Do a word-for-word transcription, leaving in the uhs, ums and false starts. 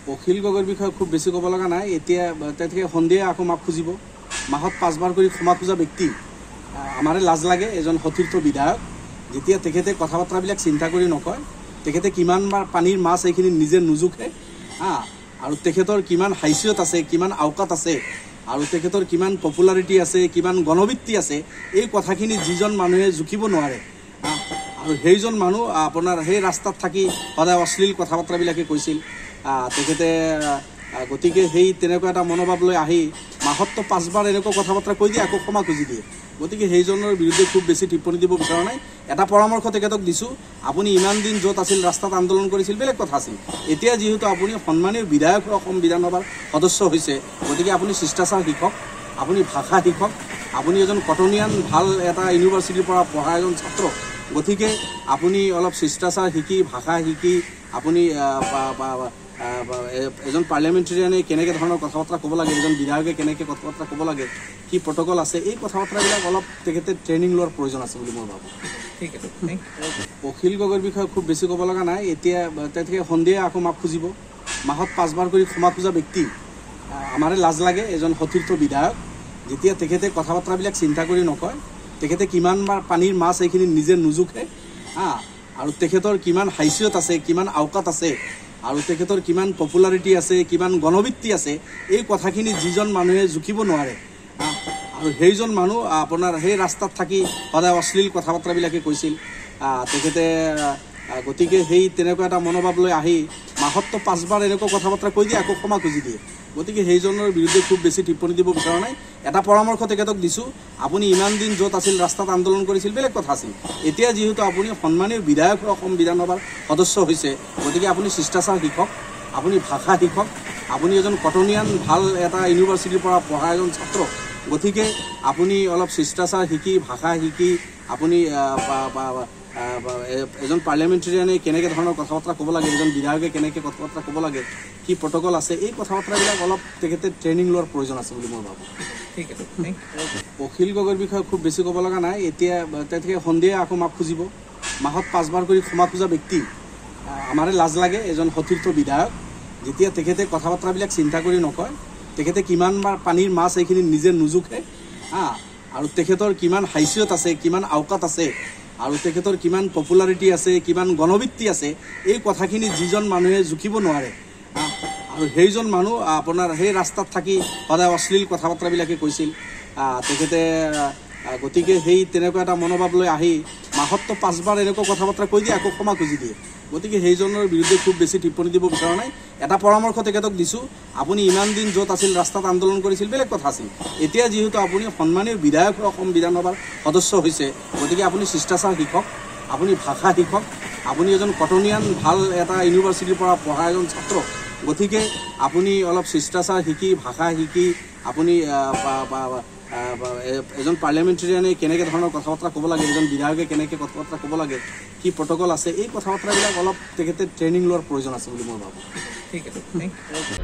অখিল গগৈৰ বিষয়ে খুব বেছি ক'ব লগা নাই। এতিয়া তেখেতে সন্ধিয়া আকৌ মাফ খুজিব। মাহত পাঁচবাৰ কৰি ক্ষমা খোজা ব্যক্তি আমাৰে লাজ লাগে। এজন সতীৰ্থ বিধায়ক যেতিয়া তেখেতে কথা বতৰাবিলাক চিন্তা কৰি নকয়, তেখেতে কিমান পানীৰ মাছ এইখিনি নিজে নুজুখে হা, আৰু তেখেতৰ কিমান হাইচিয়ত আছে, কিমান আওকাত আছে, আৰু তেখেতৰ কিমান পপুলাৰিটি আছে, কিমান গণবৃত্তি আছে, এই কথাখিনি যিজন মানুহে জুখিব নোৱাৰে আৰু সেইজন মানুহ আপোনাৰ সেই ৰাস্তাত থাকি সদায় অশ্লীল কথা বতৰাবিলাকে কৈছিল। তেখেতে গতিকে সেই তেনেকুৱা এটা মনোভাৱ লৈ আহি মাহততো পাঁচবাৰ এনেকুৱা কথা বতৰা কৈ দিয়ে, আকৌ ক্ষমা খুজি দিয়ে। গতিকে সেইজনৰ বিৰুদ্ধে খুব বেছি টিপ্পনী দিব বিচৰা নাই। এটা পৰামৰ্শ তেখেতক দিছোঁ, আপুনি ইমান দিন য'ত আছিল ৰাস্তাত আন্দোলন কৰিছিল বেলেগ কথা আছিল। এতিয়া যিহেতু আপুনি সন্মানীয় বিধায়ক অসম বিধানসভাৰ সদস্য হৈছে, গতিকে আপুনি শিষ্টাচাৰ শিকক, আপুনি ভাষা শিকক। আপুনি এজন কটনিয়ান ভাল এটা ইউনিভাৰ্চিটিৰ পৰা পঢ়া এজন ছাত্ৰ, গতিকে আপুনি অলপ শিষ্টাচাৰ শিকি, ভাষা শিকি, আপুনি এজন পাৰ্লিয়ামেণ্টেৰিয়ানে কেনেকৈ ধৰণৰ কথা বতৰা ক'ব লাগে, এজন বিধায়কে কেনেকৈ কথা বতৰা ক'ব লাগে, কি প্ৰট'কল আছে, এই কথা বতৰাবিলাক অলপ তেখেতে ট্ৰেইনিং লোৱাৰ প্ৰয়োজন আছে বুলি মই ভাবোঁ। ঠিক আছে। অখিল গগৈৰ বিষয়ে খুব বেছি ক'ব লগা নাই। এতিয়া তেখেতে সন্ধিয়া আকৌ মাফ খুজিব। মাহত পাঁচবাৰ কৰি ক্ষমা খোজা ব্যক্তি আমাৰে লাজ লাগে। এজন সতীৰ্থ বিধায়ক যেতিয়া তেখেতে কথা বতৰাবিলাক চিন্তা কৰি নকয়, তেখেতে কিমান পানীৰ মাছ এইখিনি নিজে নুজুখে হা, আৰু তেখেতৰ কিমান হাইচিয়ত আছে, কিমান আওকাত আছে, আৰু তেখেতৰ কিমান পপুলাৰিটি আছে, কিমান গণবৃত্তি আছে, এই কথাখিনি যিজন মানুহে জুখিব নোৱাৰে আৰু সেইজন মানুহ আপোনাৰ সেই ৰাস্তাত থাকি সদায় অশ্লীল কথা বতৰাবিলাকে কৈছিল। তেখেতে গতিকে সেই তেনেকুৱা এটা মনোভাৱ লৈ আহি মাহততো পাঁচবাৰ এনেকুৱা কথা বতৰা কৈ দিয়ে, আকৌ ক্ষমা খুজি দিয়ে। গতিকে সেইজনৰ বিৰুদ্ধে খুব বেছি টিপ্পনী দিব বিচৰা নাই। এটা পৰামৰ্শ তেখেতক দিছোঁ, আপুনি ইমান দিন য'ত আছিল ৰাস্তাত আন্দোলন কৰিছিল বেলেগ কথা আছিল। এতিয়া যিহেতু আপুনি সন্মানীয় বিধায়ক অসম বিধানসভাৰ সদস্য হৈছে, গতিকে আপুনি শিষ্টাচাৰ শিকক, আপুনি ভাষা শিকক। আপুনি এজন কটনিয়ান ভাল এটা ইউনিভাৰ্চিটিৰ পৰা পঢ়া এজন ছাত্ৰ, গতিকে আপুনি অলপ শিষ্টাচাৰ শিকি, ভাষা শিকি, আপুনি এজন পাৰ্লিয়ামেণ্টেৰিয়ানে কেনেকৈ ধৰণৰ কথা বতৰা ক'ব লাগে, এজন বিধায়কে কেনেকৈ কথা বতৰা ক'ব লাগে, কি প্ৰট'কল আছে, এই কথা বতৰাবিলাক অলপ তেখেতে ট্ৰেইনিং লোৱাৰ প্ৰয়োজন আছে বুলি মই ভাবোঁ। ঠিক আছে। অখিল গগৈৰ বিষয়ে খুব বেছি ক'ব লগা নাই। এতিয়া তেখেতে সন্ধিয়া আকৌ মাফ খুজিব। মাহত পাঁচবাৰ কৰি ক্ষমা খোজা ব্যক্তি আমাৰে লাজ লাগে। এজন সতীৰ্থ বিধায়ক যেতিয়া তেখেতে কথা বতৰাবিলাক চিন্তা কৰি নকয়, তেখেতে কিমান পানীৰ মাছ এইখিনি নিজে নুজুখে হা, আৰু তেখেতৰ কিমান হাইচিয়ত আছে, কিমান আওকাত আছে, আৰু তেখেতৰ কিমান পপুলাৰিটি আছে, কিমান গণবৃত্তি আছে, এই কথাখিনি যিজন মানুহে জুখিব নোৱাৰে আৰু সেইজন মানুহ আপোনাৰ সেই ৰাস্তাত থাকি সদায় অশ্লীল কথা বতৰাবিলাকে কৈছিল। তেখেতে গতিকে সেই তেনেকুৱা এটা মনোভাৱ লৈ আহি মাহততো পাঁচবাৰ এনেকুৱা কথা বতৰা কৈ দিয়ে, আকৌ ক্ষমা খুজি দিয়ে। গতিকে সেইজনৰ বিৰুদ্ধে খুব বেছি টিপ্পনী দিব বিচৰা নাই। এটা পৰামৰ্শ তেখেতক দিছোঁ, আপুনি ইমান দিন য'ত আছিল ৰাস্তাত আন্দোলন কৰিছিল বেলেগ কথা আছিল। এতিয়া যিহেতু আপুনি সন্মানীয় বিধায়ক অসম বিধানসভাৰ সদস্য হৈছে, গতিকে আপুনি শিষ্টাচাৰ শিকক, আপুনি ভাষা শিকক। আপুনি এজন কটনিয়ান ভাল এটা ইউনিভাৰ্চিটিৰ পৰা পঢ়া এজন ছাত্ৰ, গতিকে আপুনি অলপ শিষ্টাচাৰ শিকি, ভাষা শিকি, আপুনি এজন পাৰ্লিয়ামেণ্টেৰিয়ানে কেনেকৈ ধৰণৰ কথা বতৰা ক'ব লাগে, এজন বিধায়কে কেনেকৈ কথা বতৰা ক'ব লাগে, কি প্ৰট'কল আছে, এই কথা বতৰাবিলাক অলপ তেখেতে ট্ৰেইনিং লোৱাৰ প্ৰয়োজন আছে বুলি মই ভাবোঁ। ঠিক আছে।